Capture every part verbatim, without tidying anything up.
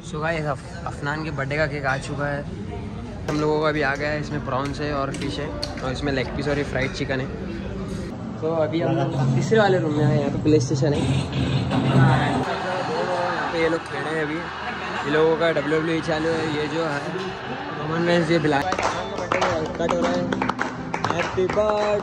So guys Afnan के birthday का cake आ चुका है। हम लोगों को अभी आ गया है। इसमें प्रॉन्स है और फिश है और इसमें लेग पीस और ये फ्राइड चिकन है। तो अभी हम तीसरे वाले रूम में आए। यहाँ पे प्ले स्टेशन है। यहाँ पे ये लोग खेल रहे हैं। अभी ये लोगों का डब्ल्यू डब्ल्यू ई चालू है। ये जो है रोमन रेंस ये बिला कट हो रहा है। Happy birthday.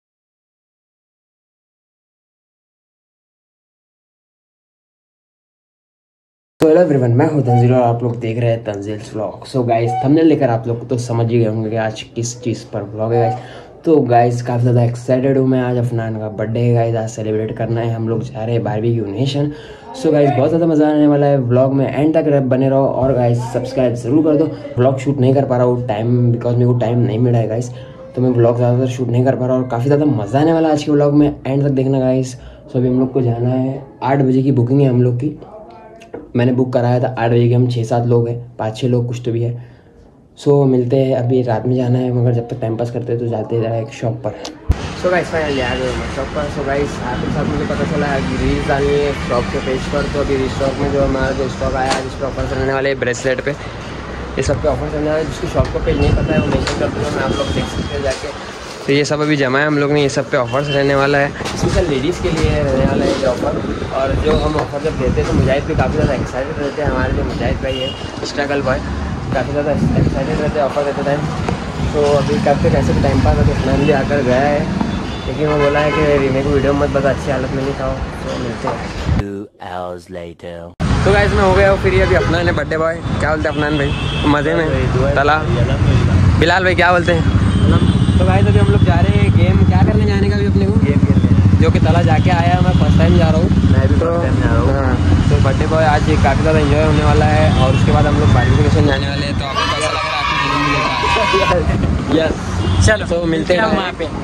तो हेलो एवरीवन, मैं हूं तंजील और आप लोग देख रहे हैं Tanzeel's vlog. So guys thumbnail लेकर आप लोग तो समझ ही गए होंगे कि आज किस चीज़ पर व्लॉग है गाइस। तो गाइस काफ़ी ज़्यादा एक्साइटेड हूँ मैं। आज अफनान का बर्थडे है गाइस, आज सेलिब्रेट करना है। हम लोग जा रहे हैं बारबेक्यू नेशन। सो गाइस बहुत ज़्यादा मज़ा आने वाला है। व्लॉग में एंड तक बने रहो और गाइस सब्सक्राइब जरूर कर दो। व्लॉग शूट नहीं कर पा रहा हूँ टाइम बिकॉज मेरे को टाइम नहीं मिला है गाइस, तो मैं व्लॉग ज़्यादातर शूट नहीं कर पा रहा हूँ और काफ़ी ज़्यादा मज़ा आने वाला है आज के व्लॉग में। एंड तक देखना गाइस। सो अभी हम लोग को जाना है, आठ बजे की बुकिंग है हम लोग की। मैंने बुक कराया था आठ बजे के। हम छः सात लोग हैं, पाँच छः लोग कुछ तो भी है। सो so, मिलते हैं। अभी रात में जाना है मगर जब तक टाइम पास करते हैं तो जाते हैं एक शॉप पर। सो गाइस फाइनली आ गए शॉप पर। सो गाइस आपके साथ मुझे पता चला है कि रील्स डालनी है शॉप के पेज पर। तो अभी स्टॉक में जो हमारा जो स्टॉक आया है जिस पर ऑफर चलने वाले ब्रेसलेट पे, ये सब पे ऑफर चलने वाले। जिसकी शॉप का पेज नहीं पता है वो मेंशन कर दूँगा, मैं आप लोग देख सकते हैं जाके। तो ये सब अभी जमा है हम लोग ने। ये सब पे ऑफर्स रहने वाला है, स्पेशल लेडीज़ के लिए रहने वाला है ये ऑफर। और जो हम ऑफर जब देते हैं तो मुजाहिद भी काफ़ी ज़्यादा एक्साइटेड रहते हैं। हमारे जो मुजाहिद भाई है स्ट्रगल बॉय, काफ़ी ज़्यादा एक्साइटेड रहते हैं ऑफर देते टाइम। तो अभी कब तक कैसे भी टाइम पास है। अफनान भी आकर गया है लेकिन वो बोला है कि मेरे को वीडियो मत बता, अच्छी हालत में नहीं था। तो मिलते हैं टू आवर्स लेटर। तो गाइस मैं हो गया हूँ फ्री। अभी अफनान है बर्थडे बॉय। क्या बोलते हैं अफनान भाई? मज़े में तला बिलाल भाई क्या बोलते हैं? तो गाइस अभी हम लोग जा रहे हैं गेम। क्या करने जाने का भी अपने को? गेम खेलने, जो कि तला जाके आया। मैं फर्स्ट टाइम जा रहा हूँ। मैं भी फर्स्ट टाइम जा रहा हूँ। हाँ तो बर्थडे बॉय आज काफ़ी ज़्यादा एंजॉय होने वाला है। और उसके बाद हम लोग बारबेक्यू नेशन जाने वाले हैं। तो आपको कैसा लग रहा है? आपको यस चलो तो मिलते हैं वहाँ पे।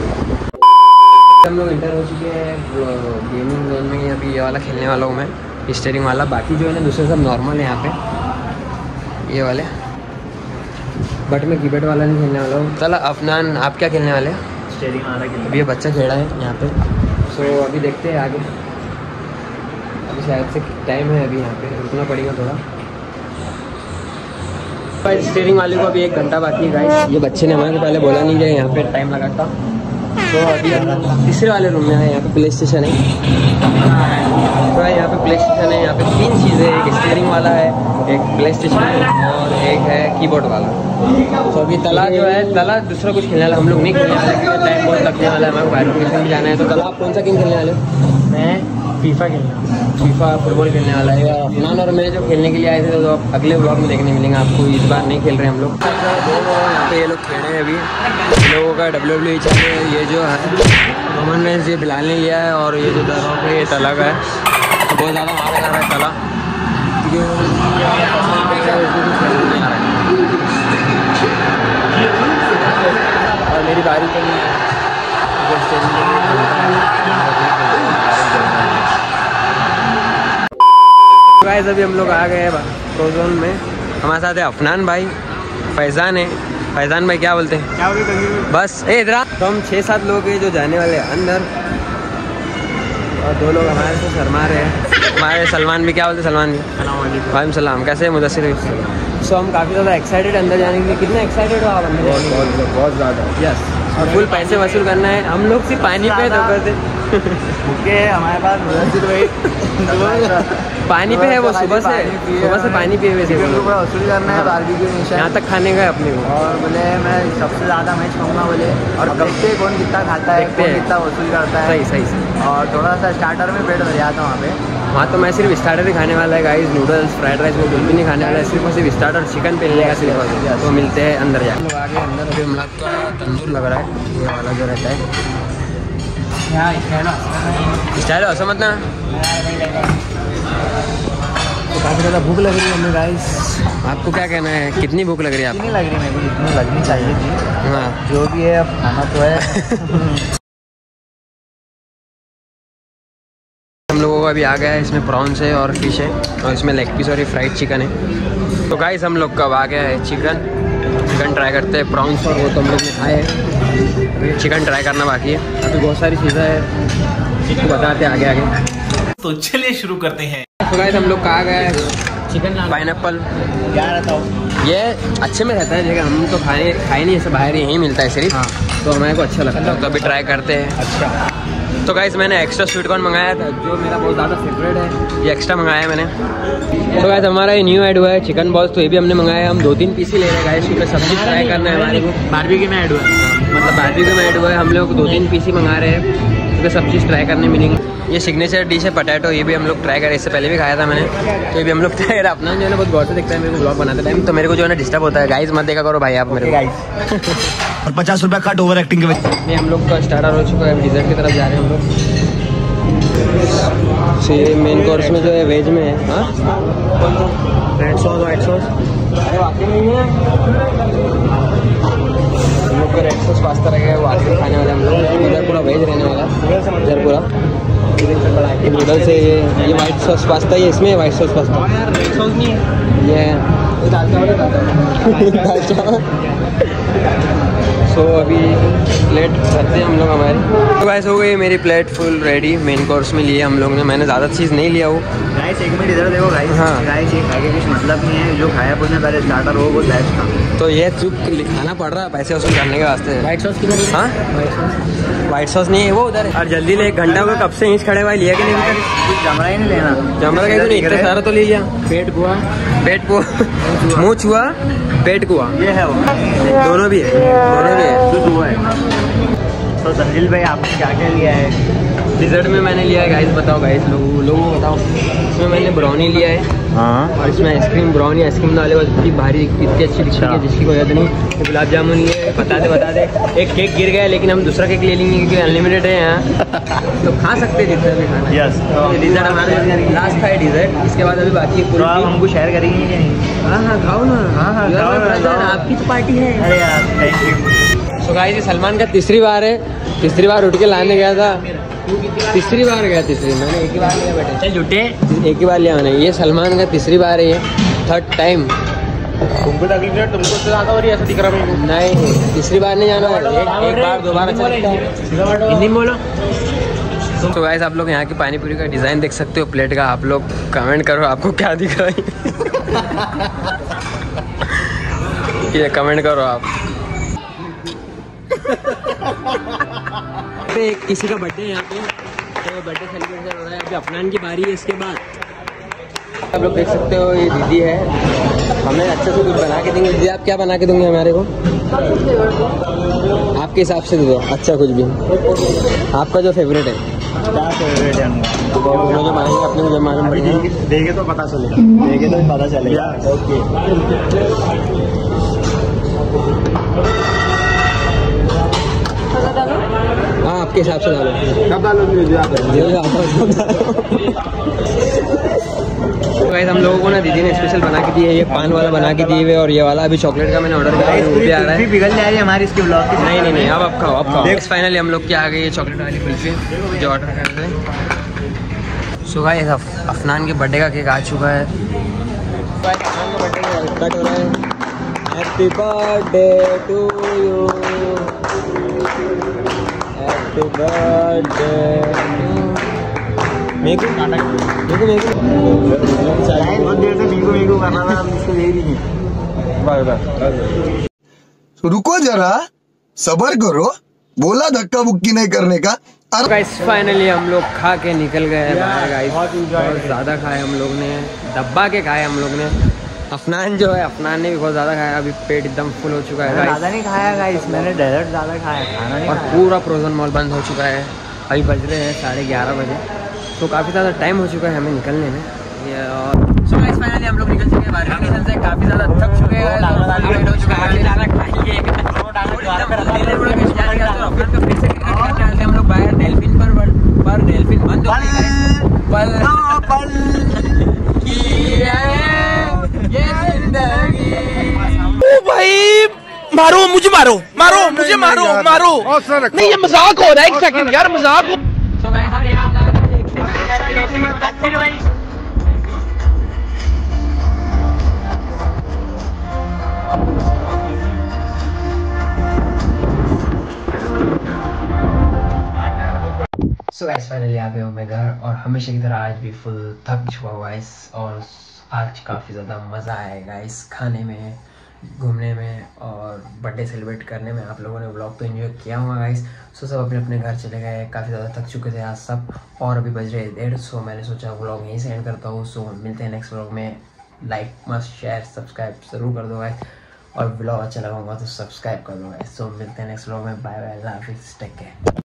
हम लोग इंटर हो चुके हैं गेमिंग जोन में। अभी ये वाला खेलने वाला हूँ मैं, स्टीयरिंग वाला। बाकी जो है ना दूसरे सब नॉर्मल है यहाँ पे ये वाले, बट मैं कीपैड वाला नहीं खेलने वाला हूँ। चलो अफनान आप क्या खेलने वाले हैं? स्टीयरिंग वाला खेलने। अभी ये बच्चा खेला है यहाँ पे। सो अभी देखते हैं आगे। अभी शायद से टाइम है, अभी यहाँ पे रुकना पड़ेगा थोड़ा। पर स्टीयरिंग वाले को अभी एक घंटा बाकी है गाइस। ये बच्चे ने हमारे पहले बोला नहीं कि यहाँ पे टाइम लगाता। तो अभी हम तीसरे वाले रूम में है। यहाँ पे प्ले स्टेशन है। तो यहाँ पे प्ले स्टेशन है। यहाँ पे तीन चीज़ें, एक स्टीयरिंग वाला है, एक प्ले स्टेशन है और एक है कीबोर्ड वाला। तो अभी तला जो है, तला दूसरा कुछ खेलने वाला हम लोग नहीं खेलने वाले क्योंकि टाइम बहुत लगने वाला है। हमारे बारबेक्यू भी जाना है। तो तला आप कौन सा गेम खेलने वाले हो? मैं फीफा खेलना फीफा फुटबॉल खेलने वाला है। अफनान और मैं जो खेलने के लिए आए थे तो आप अगले ब्लॉग में देखने मिलेंगे आपको। इस बार नहीं खेल रहे हम लोग। यहाँ पे ये लोग खेल रहे हैं। अभी लोगों का डब्ल्यू डब्ल्यू ई चालू है। ये जो है रोमन रेंस ये बिलाल ने लिया है और ये जो दरवाज़ है ये तला का है। बहुत ज़्यादा मारा जा रहा है तला और मेरी बारी तो नहीं है। गाइस अभी हम लोग आ गए हैं प्रो जोन में। हमारे साथ है अफनान भाई, फैज़ान है। फैज़ान भाई क्या बोलते हैं? क्या बोलते बस ए इधर। तो हम छः सात लोग हैं जो जाने वाले हैं अंदर और दो लोग हमारे से शर्मा रहे हैं। हमारे सलमान भी क्या बोलते हैं? सलमान भी वालेकुम सलाम। कैसे है मुदस्सिर? सो हम काफ़ी ज़्यादा एक्साइटेड अंदर जाने के लिए। कितना एक्साइटेड हो आप अंदर? बहुत बहुत ज़्यादा। यस और फुल पैसे वसूल करना है। हम लोग सिर्फ पानी पे तो करते ओके। हमारे पास मुदस्सिर भाई पानी पे है, वो सुबह से सुबह से पानी पिए हुए थे। वसूल करना है बारबेक्यू नेशन, यहाँ तक खाने का अपने को। और बोले मैं सबसे ज़्यादा मैच खाऊंगा बोले। और देखते हैं कौन कितना खाता है, कौन कितना वसूल करता है। सही सही सही। और थोड़ा सा स्टार्टर में पेट भर जाता वहाँ पे। वहाँ तो मैं सिर्फ स्टार्टर ही खाने वाला है गाइस। नूडल्स फ्राइड राइस वो कुछ भी नहीं खाने वाला है। सिर्फ और सिर्फ स्टार्टर चिकन पे लेगा सिर्फ। तो मिलते हैं अंदर जाके। लोग आगे अंदर अभी हम लोग का तंदूर लग रहा है ये वाला जो रहता है। स्टाइल ऐसा मत ना। तो काफ़ी ज़्यादा भूख लग रही है हमें गाइस। आपको क्या कहना है? कितनी भूख लग रही है आपको? नहीं लग रही मेरे को, जितनी लगनी चाहिए थी। हाँ जो भी है अब खाना तो है। हम लोगों को अभी आ गया है। इसमें प्रॉन्स है और फिश है और इसमें लेग पीस और ये फ्राइड चिकन है। तो गाइस हम लोग कब आ गया है चिकन चिकन ट्राई करते हैं। प्रॉन्स और वो तो हम लोग ने खाए हैं, चिकन ट्राई करना बाकी है। अभी बहुत सारी चीज़ें हैं तो बताते हैं आगे आगे। तो चलिए शुरू करते हैं। तो गाइस हम लोग कहा गया है चिकन पाइनएप्पल ये अच्छे में रहता है, लेकिन हम तो खाए खाए नहीं, ऐसे बाहर यहीं मिलता है सिर्फ। हाँ। तो हमारे को अच्छा लगता है, तो अभी ट्राई करते हैं। अच्छा। तो गाइस मैंने एक्स्ट्रा स्वीट कॉर्न मंगाया था, जो मेरा बहुत ज़्यादा फेवरेट है, ये एक्स्ट्रा मंगाया है मैंने। तो गाइस हमारा ये न्यू ऐड हुआ है चिकन बॉल्स, तो ये भी हमने मंगाया है। हम दो तीन पीस ही ले रहे हैं गाइस, क्योंकि सब चीज़ ट्राई करना है हमारे को। बारबेक्यू में ऐड हुआ है, मतलब बारबेक्यू में ऐड हुआ है, हम लोग दो तीन पीस ही मंगा रहे हैं, क्योंकि सब चीज़ ट्राई करने मिलेंगे। ये सिग्नेचर डिश है पटैटो, ये भी हम लोग ट्राई करें, इससे पहले भी खाया था मैंने, तो ये भी हम लोग ट्राई करें। अपना जो है ना बहुत गौर से देखता है मेरे को ब्लॉग बनाते टाइम, तो मेरे को जो है ना डिस्टर्ब होता है। गाइस मत देखा करो भाई आप मेरे को। और पचास रुपया कट ओवर एक्टिंग के वजह। नहीं, हम लोग का स्टार्टर हो चुका है, डिजर्ट की तरफ जा रहे हैं हम लोग। मेन कोर्स में जो है वेज में है, हाँ रेड सॉस वाइट सॉस, अरे वाकई नहीं है हम लोग का रेड सॉस पास्ता रहेगा, वो आखिर खाने वाले हम लोग। इधर पूरा वेज रहने वाला, इधर पूरा नूडल्स है। ये ये वाइट सॉस पास्ता, ये इसमें white sauce pasta, red sauce नहीं है ये दाल चावल। सो so, अभी प्लेट रखते हैं हम लोग हमारी। तो गाइस हो गई मेरी plate full ready. Main course में लिए हम लोग ने, मैंने ज़्यादा चीज़ नहीं लिया वो। गाइस एक मिनट इधर देखो गाइस। हाँ गाइस ये खाने कुछ मतलब नहीं है, जो खाया उसने पहले स्टार्टर हो वो बेस्ट था, तो ये चुप खाना पड़ रहा है पैसे वसूल करने के वास्ते। वाइट सॉस की हाँ वाइट सॉस नहीं है वो उधर, और जल्दी ले, एक घंटा को कब से इंच खड़े हुआ लिया कि नहीं उधर, कुछ जमरा ही नहीं लेना। जमरा का नहीं, इतना सारा तो ले लिया। पेट कुआ, पेट कुआ, मुँह छुआ, पेट कुआ, ये है वो, दोनों भी है, दोनों भी है, कुछ हुआ है। तो तंजील भाई आपने क्या क्या लिया है? डिजर्ट में मैंने लिया है गाइस, बताओ गाइस लोगों लोगों को बताओ। इसमें मैंने ब्राउनी लिया है, हाँ, और इसमें आइसक्रीम ब्राउनी आइसक्रीम डाले बाद इतनी भारी इतनी अच्छी दिखती है जिसकी कोई याद नहीं। गुलाब जामुन लिए, बता दे बता दे एक केक गिर गया, लेकिन हम दूसरा केक ले लेंगे क्योंकि अनलिमिटेड है यहाँ, तो खा सकते हैं जितना भी खाना। यस, डिजर्ट हमारा लास्ट था डिजर्ट, इसके बाद अभी बाकी है पूरा। हमको शेयर करेंगे कि नहीं? हाँ हाँ खाओ ना, हाँ हाँ आपकी तो पार्टी है। अरे यार थैंक यू। सो गाइस ये सलमान का तीसरी बार है, तीसरी बार उठ के लाने गया था, तीसरी बार गया, तीसरी मैंने एक ही बार लिया बेटे, चल झूठे एक ही बार लिया मैंने। ये सलमान का तीसरी बार है, ये थर्ड टाइम। तुमको तकलीफ है, तुमको तो ज़्यादा हो रही है, ऐसा दिख रहा है मेरे को। नहीं तीसरी बार नहीं जाना, एक, एक बार दो बार अच्छा लगता है। हिंदी बोलो। तो गाइस आप लोग यहाँ की पानी पूरी का डिज़ाइन देख सकते हो प्लेट का, आप लोग कमेंट करो आपको क्या दिख रहा है। ये कमेंट करो आप। पे किसी का बर्थडे है यहाँ पे, तो बर्थडे सेलिब्रेशन हो रहा है, अभी अफनान की बारी है। इसके बाद आप लोग देख सकते हो ये दीदी है, हमें अच्छे से कुछ बना के देंगे। दीदी आप क्या बना के देंगे हमारे को? आपके हिसाब से दे दो अच्छा कुछ भी, आपका जो फेवरेट है। क्या फेवरेट है? मुझे मानेंगे अपने मुझे मालूम पड़ेगा, देखे तो पता चलेगा, देखे तो पता चलेगा। ओके हाँ आपके हिसाब से डालो। कब डालोगे? तो गाइस हम लोगों को ना दीदी ने स्पेशल बना के दिए, ये पान वाला बना के दिए हुए, और ये वाला अभी चॉकलेट का मैंने ऑर्डर करा है, वो भी आ रहा है। पिघल जा रही है हमारी इसके ब्लॉग की। नहीं नहीं नहीं अब आप खाओ, अब खाओ। नेक्स्ट फाइनली हम लोग की आ गई है चॉकलेट वाली कुल्फी जो ऑर्डर कर रहे हैं। सो गाइस अफनान के बर्थडे का केक आ चुका है। अफनान के बर्थडे का कट हो रहा है। Happy birthday to you, happy birthday मेकू मेकू मेकू बहुत देर से मेकू मेकू कर रहा था, हम इसको ले नहीं। Bye bye. रुको जरा सबर करो, बोला धक्का बुक्की नहीं करने का। गाइस फाइनली हम लोग खा के निकल गए हैं बाहर गाइस, बहुत ज़्यादा खाए हम लोग ने, डब्बा के खाए हम लोग ने। अफनान जो है अफनान ने भी बहुत ज़्यादा खाया, अभी पेट एकदम फुल हो चुका है। ज़्यादा नहीं खाया गाइस, मैंने डेजर्ट ज़्यादा खाया, खाना नहीं और खाया। पूरा फ्रोजन मॉल बंद हो चुका है, अभी बज रहे हैं साढ़े ग्यारह बजे, तो काफ़ी ज़्यादा टाइम हो चुका है हमें निकलने में। और सो गाइस फाइनली हम लोग निकल चुके हैं बारबेक्यू से, काफ़ी ज़्यादा थक चुके हैं, लेट हो चुका है। हम लोग बाहर डेल्फिन पर पर डेल्फिन बंद हो गई ओ भाई मारो मुझे, मारो मारो मुझे, मारो मारो नहीं, ये मजाक हो रहा है। एक सेकंड यार, मजाक हो। सो गाइस फाइनली आ गए हो मैं घर, और हमेशा की तरह आज भी फुल थक चुका हुआ है, और आज काफ़ी ज़्यादा मज़ा आएगा इस खाने में, घूमने में और बर्थडे सेलिब्रेट करने में। आप लोगों ने व्लॉग तो एंजॉय किया होगा गाइस। सो सब अपने अपने घर चले गए, काफ़ी ज़्यादा थक चुके थे आज सब, और अभी बज रहे डेढ़। सो मैंने सोचा व्लॉग यहीं से एंड करता हूँ। सो मिलते हैं नेक्स्ट व्लॉग में। लाइक मस्ट शेयर सब्सक्राइब ज़रूर कर दो गाइस, और व्लॉग अच्छा लगा होगा तो सब्सक्राइब कर दो गाइस। सो मिलते हैं नेक्स्ट व्लॉग में। बाय बाय, अल्लाह हाफिज़, टेक केयर।